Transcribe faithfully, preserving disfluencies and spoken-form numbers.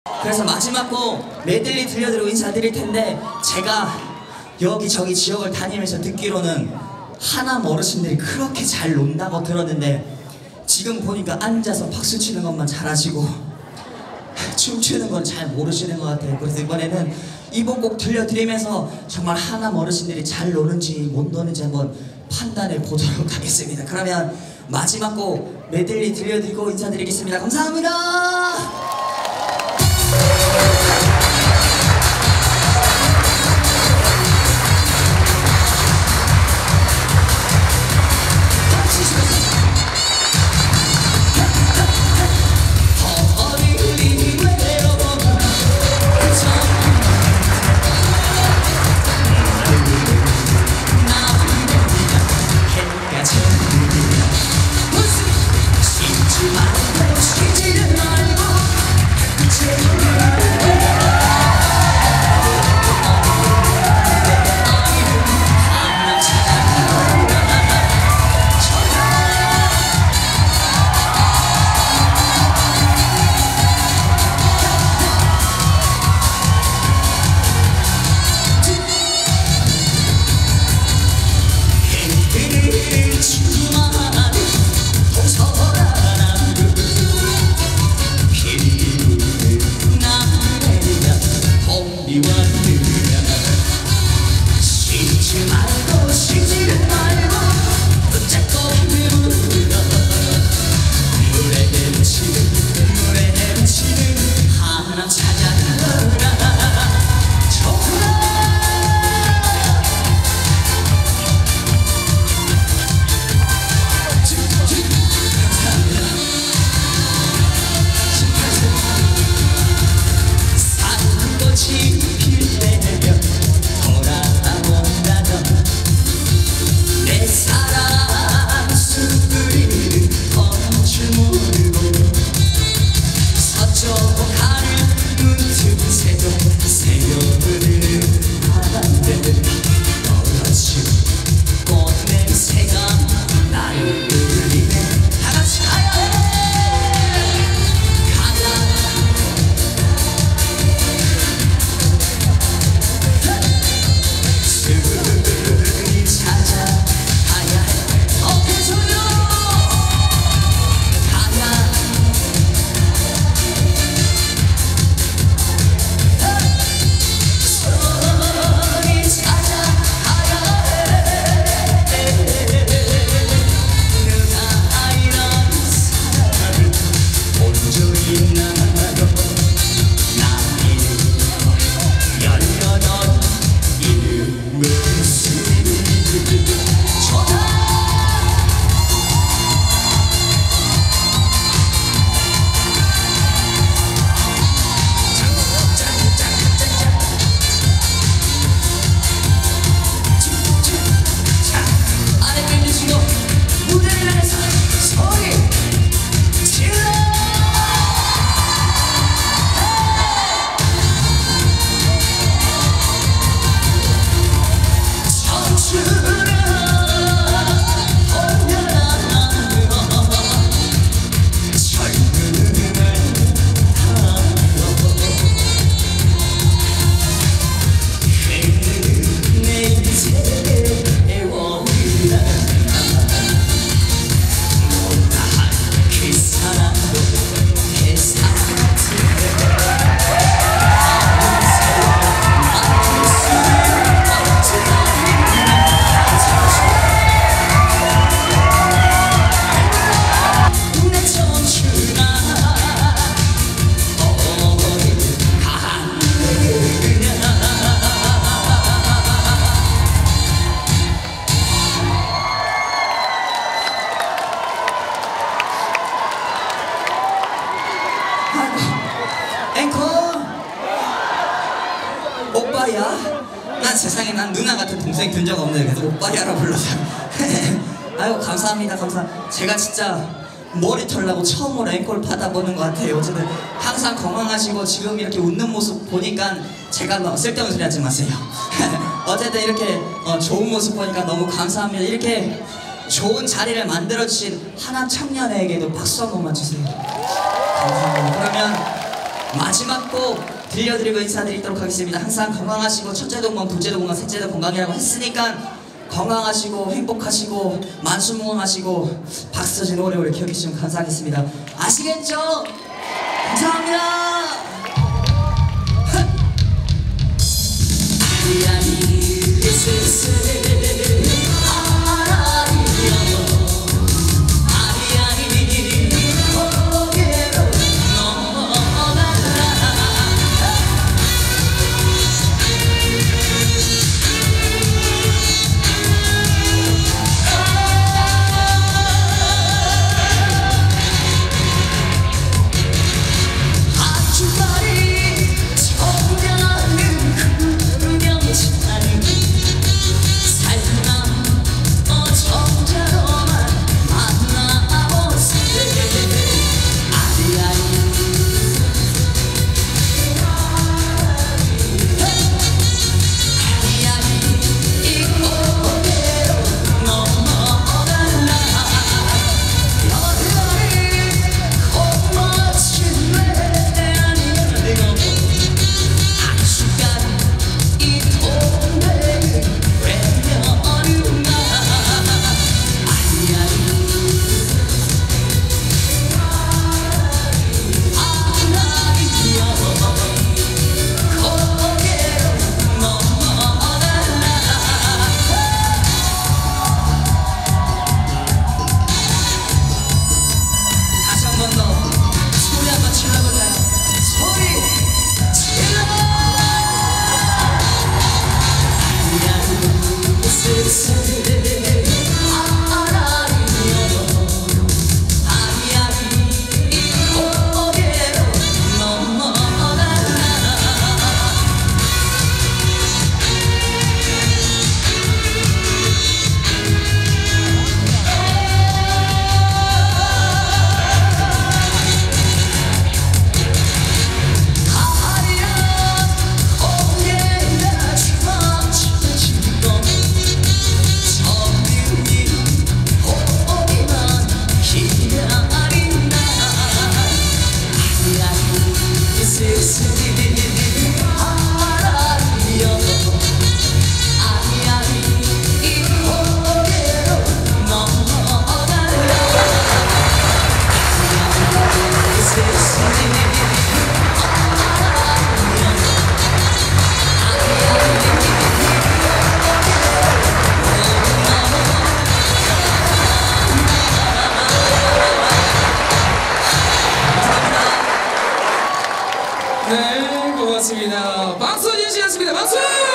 그래서 마지막 곡 메들리 들려드리고 인사드릴 텐데, 제가 여기저기 지역을 다니면서 듣기로는 하남 어르신들이 그렇게 잘 논다고 들었는데, 지금 보니까 앉아서 박수 치는 것만 잘하시고 춤추는 건 잘 모르시는 것 같아요. 그래서 이번에는 이번 곡 들려드리면서 정말 하남 어르신들이 잘 노는지 못 노는지 한번 판단해 보도록 하겠습니다. 그러면 마지막 곡 메들리 들려드리고 인사드리겠습니다. 감사합니다. 오빠야? 난 세상에 난 누나 같은 동생 둔 적 없는데 계속 오빠야라 불러서 아유 감사합니다. 감사. 제가 진짜 머리털 나고 처음으로 앵콜 받아보는 것 같아요. 어쨌든 항상 건강하시고 지금 이렇게 웃는 모습 보니까 제가 뭐 쓸데없는 소리 하지 마세요. 어쨌든 이렇게 어, 좋은 모습 보니까 너무 감사합니다. 이렇게 좋은 자리를 만들어주신 하남 청년에게도 박수 한 번만 주세요. 감사합니다. 그러면 마지막 곡 들려드리고 인사드리도록 하겠습니다. 항상 건강하시고 첫째도 건강, 둘째도 건강, 셋째도 건강이라고 했으니까 건강하시고 행복하시고 만수무강하시고 박서진 오래오래 기억해 주시면 감사하겠습니다. 아시겠죠? 감사합니다. 네, 고맙습니다. 박서진 씨였습니다. 박수!